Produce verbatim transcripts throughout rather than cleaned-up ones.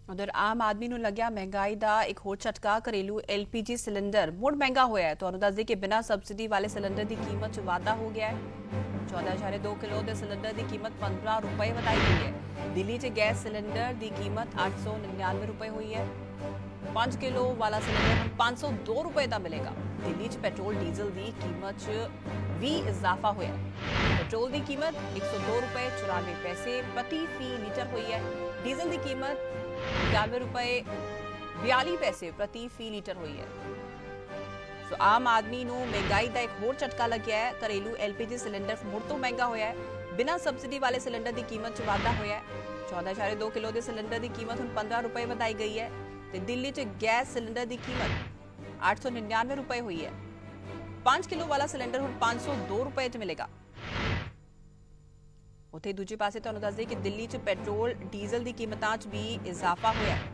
उधर आम आदमी ਨੂੰ ਲੱਗਿਆ ਮਹਿੰਗਾਈ ਦਾ ਇੱਕ ਹੋਰ ਝਟਕਾ। ਘਰੇਲੂ ਐਲ ਪੀ ਜੀ ਸਿਲੰਡਰ ਮੁੜ ਮਹਿੰਗਾ ਹੋਇਆ ਹੈ। ਤੁਹਾਨੂੰ ਦੱਸ ਦੇ ਕਿ ਬਿਨਾਂ ਸਬਸਿਡੀ ਵਾਲੇ ਸਿਲੰਡਰ ਦੀ ਕੀਮਤ 'ਚ ਵਾਧਾ ਹੋ ਗਿਆ ਹੈ। चौदह दशमलव दो किलो के सिलेंडर की कीमत पंद्रह रुपए बताई गई है। दिल्ली च गैस सिलेंडर की कीमत अठ सौ निन्यानवे रुपए हुई है। पांच किलो वाला सिलेंडर पांच सौ दो रुपए का मिलेगा। दिल्ली च पेट्रोल डीजल की कीमत च भी इजाफा होया। पेट्रोल की कीमत एक सौ दो रुपए चौरानवे पैसे प्रति फी लीटर हुई है। डीजल की कीमत इक्यानवे रुपए बयाली पैसे प्रति फी लीटर हुई है। सो आम आदमी ਨੂੰ ਮਹਿੰਗਾਈ ਦਾ ਇੱਕ ਹੋਰ ਝਟਕਾ ਲੱਗਿਆ ਹੈ। ਘਰੇਲੂ ਐਲ ਪੀ ਜੀ ਸਿਲੰਡਰ ਮੁੜ ਤੋਂ ਮਹਿੰਗਾ ਹੋਇਆ ਹੈ। ਬਿਨਾਂ ਸਬਸਿਡੀ ਵਾਲੇ ਸਿਲੰਡਰ ਦੀ ਕੀਮਤ 'ਚ ਵਾਧਾ ਹੋਇਆ ਹੈ। चौदह दशमलव दो किलो ਦੇ ਸਿਲੰਡਰ ਦੀ ਕੀਮਤ ਹੁਣ पंद्रह रुपए ਵਧਾਈ ਗਈ ਹੈ ਤੇ ਦਿੱਲੀ 'ਚ ਗੈਸ ਸਿਲੰਡਰ ਦੀ ਕੀਮਤ आठ सौ निन्यानवे रुपए हुई है। पांच किलो वाला सिलेंडर ਹੁਣ पांच सौ दो रुपए 'ਚ ਮਿਲੇਗਾ। ਉੱਥੇ ਦੂਜੇ ਪਾਸੇ ਤੁਹਾਨੂੰ ਦੱਸ ਦਈਏ ਕਿ ਦਿੱਲੀ 'ਚ ਪੈਟਰੋਲ ਡੀਜ਼ਲ ਦੀ ਕੀਮਤਾਂ 'ਚ ਵੀ ਇਜ਼ਾਫਾ ਹੋਇਆ ਹੈ।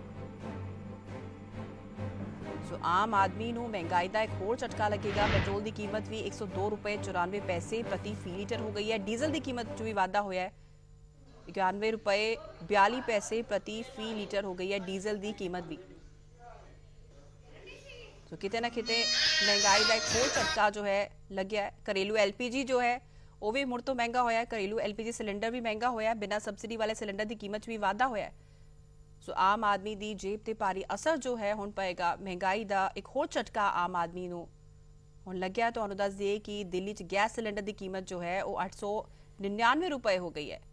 सो आम आदमी ਨੂੰ ਮਹਿੰਗਾਈ ਦਾ ਇੱਕ ਹੋਰ ਝਟਕਾ ਲੱਗੇਗਾ। ਪੈਟਰੋਲ ਦੀ ਕੀਮਤ ਵੀ एक सौ दो रुपए चौरानवे पैसे प्रति फी लीटर हो गई है। डीजल की कीमत 'ਚ ਵੀ ਵਾਧਾ ਹੋਇਆ ਹੈ। इक्यानवे रुपए बयाली पैसे प्रति फी लीटर हो गई है डीजल की कीमत भी। तो किते ना किते महंगाई का एक होर झटका जो है लग्या है। घरेलू एल पी जी जो है वो भी मुड़ तो महंगा होया है। घरेलू एल पी जी सिलेंडर भी महंगा होया है। बिना सबसिडी वाले सिलेंडर की कीमत 'ਚ भी वाधा होया है। सो आम आदमी की जेब ते भारी असर जो है हुण पएगा। महंगाई का एक होर झटका आम आदमी नूं हुण लग्या। तुहानूं दस दईए कि दिल्ली च गैस सिलेंडर की कीमत जो है वो अठ सौ निन्यानवे रुपए हो गई है।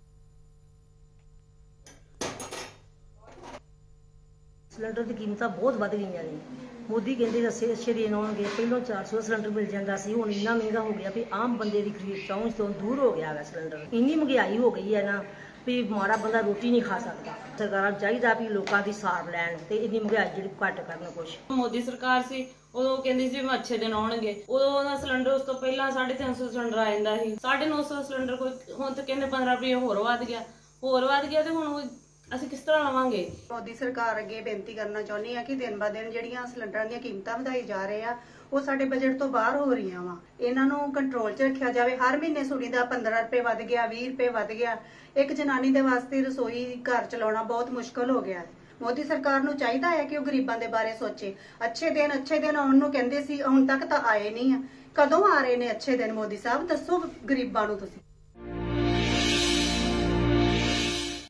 सिलेंडर की कीमत बहुत वध गई ने। मोदी कहते रस्से अच्छे देन आउणगे। पहलों चार सौ सिलेंडर मिल जाता सी, हुण इन्ना महंगा हो गया भी आम बंदे की खरीद पहुंच तो दूर हो गया है। सिलेंडर इन्नी महंगाई हो गई है ना भी माड़ा बंदा रोटी नहीं खा सकता। सरकार चाहिए भी लोगों की सार लैन ते इन्नी महंगाई जी घट करन। कुछ मोदी सरकार सी उदों कहंदी सी अच्छे दिन आउणगे। उदों दा सिलेंडर उस तो पहला साढ़े तीन सौ सिलेंडर आ जांदा सी। साढ़े नौ सौ सिलेंडर कोई हुण ते कहंदे पंद्रह रुपये होर वध गया होर वध गया ते हुण ਅਸੀਂ ਕਿਸ ਤਰ੍ਹਾਂ ਲਵਾਂਗੇ। ਮੋਦੀ ਸਰਕਾਰ ਅੱਗੇ ਬੇਨਤੀ ਕਰਨਾ ਚਾਹੁੰਦੀ ਆ ਕਿ ਦਿਨ ਬਾ ਦਿਨ ਜਿਹੜੀਆਂ ਸਿਲੰਡਰਾਂ ਦੀਆਂ ਕੀਮਤਾਂ ਵਧਾਈ ਜਾ ਰਹੇ ਆ ਉਹ ਸਾਡੇ ਬਜਟ ਤੋਂ ਬਾਹਰ ਹੋ ਰਹੀਆਂ ਵਾ। ਇਹਨਾਂ ਨੂੰ ਕੰਟਰੋਲ 'ਚ ਰੱਖਿਆ ਜਾਵੇ। ਹਰ ਮਹੀਨੇ ਸੁਣੀਦਾ पंद्रह ਰੁਪਏ ਵੱਧ ਗਿਆ, ਵੀਹ ਰੁਪਏ ਵੱਧ ਗਿਆ। ਇੱਕ ਜਨਾਨੀ ਦੇ ਵਾਸਤੇ ਰਸੋਈ ਘਰ ਚਲਾਉਣਾ ਬਹੁਤ ਮੁਸ਼ਕਲ ਹੋ ਗਿਆ ਹੈ। ਮੋਦੀ ਸਰਕਾਰ ਨੂੰ ਚਾਹੀਦਾ ਹੈ ਕਿ ਉਹ ਗਰੀਬਾਂ ਦੇ ਬਾਰੇ ਸੋਚੇ। ਅੱਛੇ ਦਿਨ ਅੱਛੇ ਦਿਨ ਆਉਣ ਨੂੰ ਕਹਿੰਦੇ ਸੀ, ਹੁਣ ਤੱਕ ਤਾਂ ਆਏ ਨਹੀਂ ਆ। ਕਦੋਂ ਆ ਰਹੇ ਨੇ ਅੱਛੇ ਦਿਨ? ਮੋਦੀ ਸਾਹਿਬ ਦੱਸੋ ਗਰੀਬਾਂ ਨੂੰ ਤੁਸੀਂ।